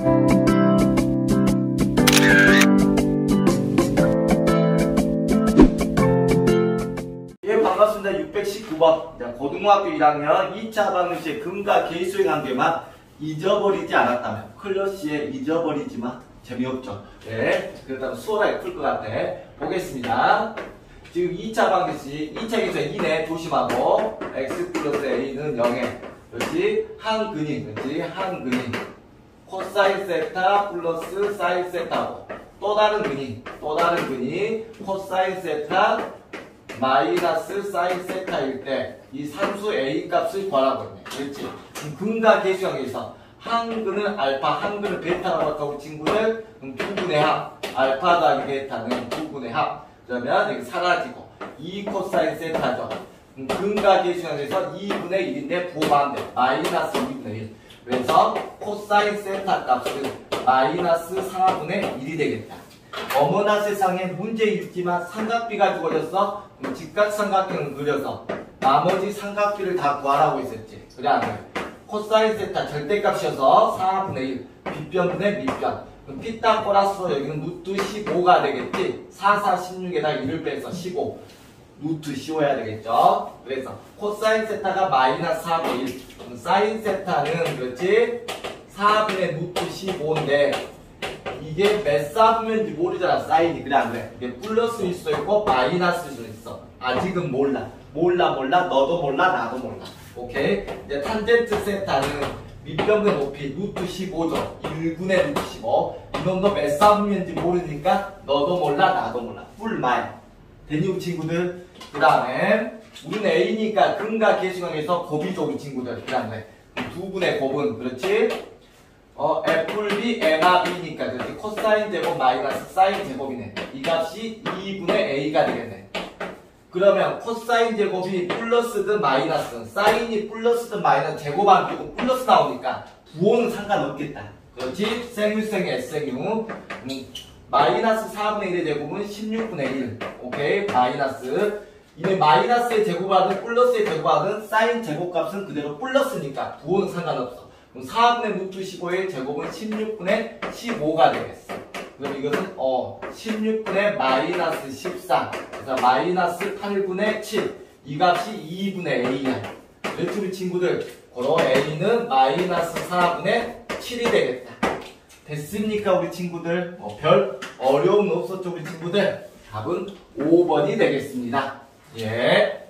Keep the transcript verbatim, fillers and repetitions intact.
예, 반갑습니다. 육백십구 번 고등학교 일 학년 이 차 방정식의 근과 계수의 관계만 잊어버리지 않았다면 클러시에 잊어버리지만 재미없죠. 예, 그렇다면 수월하게 풀 것 같아. 보겠습니다. 지금 이 차 방정식, 이 차 계수의 이네 조심하고 x 플러스 a는 영에 그렇지 한근이 그렇지 한근이 코사인 세타 플러스 사인 세타고 또 다른 근이 또 다른 근이 코사인 세타 마이너스 사인 세타일 때 이 상수 a 값을 구하라고 했네. 그렇지? 근과 계수 관계에서 한 근은 알파, 한 근은 베타라고 할까 우리 친구들? 그럼 두 분의 합, 알파 더하기 베타는 두 분의 합. 그러면 여기 사라지고 이 코사인 세타죠. 그럼 근과 계수 관계에서 이분의 일인데 부호하면 돼. 마이너스 이분의 일. 그래서 코사인 세타 값은 마이너스 사분의 일이 되겠다. 어머나 세상에 문제 있지만 삼각비가 주어졌어. 그럼 직각삼각형을 그려서 나머지 삼각비를 다 구하라고 했었지. 그래 안 그래? 코사인 세타 절대값이어서 사분의 일 빗변분의 밑변. 그럼 피타 플러스 여기는 루트 십오가 되겠지. 사, 사, 십육에다 일을 빼서 십오 루트 십오 해야 되겠죠. 그래서 코사인 세타가 마이너스 사분의 일 그럼 사인 세타는 그렇지 사분의 루트 십오인데 이게 몇 사분면인지 모르잖아. 사인이. 그래 안 그래? 이게 플러스일 수도 있고 마이너스일 수도 있어. 아직은 몰라. 몰라 몰라 너도 몰라 나도 몰라. 오케이? 이제 탄젠트 세타는 밑변분의 높이 루트 십오죠. 일분의 루트 십오. 이놈도 몇 사분면인지 모르니까 너도 몰라 나도 몰라. 뿔마이. 되니 우리 친구들? 그 다음에 우리는 A니까 근과 계수 관계에서 곱이죠 우리 친구들. 그 다음에 두 분의 곱은 그렇지? 어, FB, N아 B니까 그렇지? 코사인 제곱 마이너스 사인 제곱이네. 이 값이 이분의 A가 되겠네. 그러면 코사인 제곱이 플러스든 마이너스든 사인이 플러스든 마이너스 제곱 안 끼고 플러스 나오니까 부호는 상관없겠다. 그렇지? 생유생 S생유 음, 마이너스 사분의 일의 제곱은 십육분의 일. 오케이? 마이너스 이제 마이너스의 제곱하든 플러스의 제곱하든 사인 제곱값은 그대로 플러스니까 부호는 상관없어. 그럼 사분의 루트 십오의 제곱은 십육분의 십오가 되겠어. 그럼 이것은 어 십육분의 마이너스 십사. 그래서 마이너스 팔분의 칠. 이 값이 이분의 A야. 그렇지 우리 친구들. 그럼 A는 마이너스 사분의 칠이 되겠다. 됐습니까 우리 친구들? 어, 별 어려움 없었죠 우리 친구들? 답은 오 번이 되겠습니다. 예.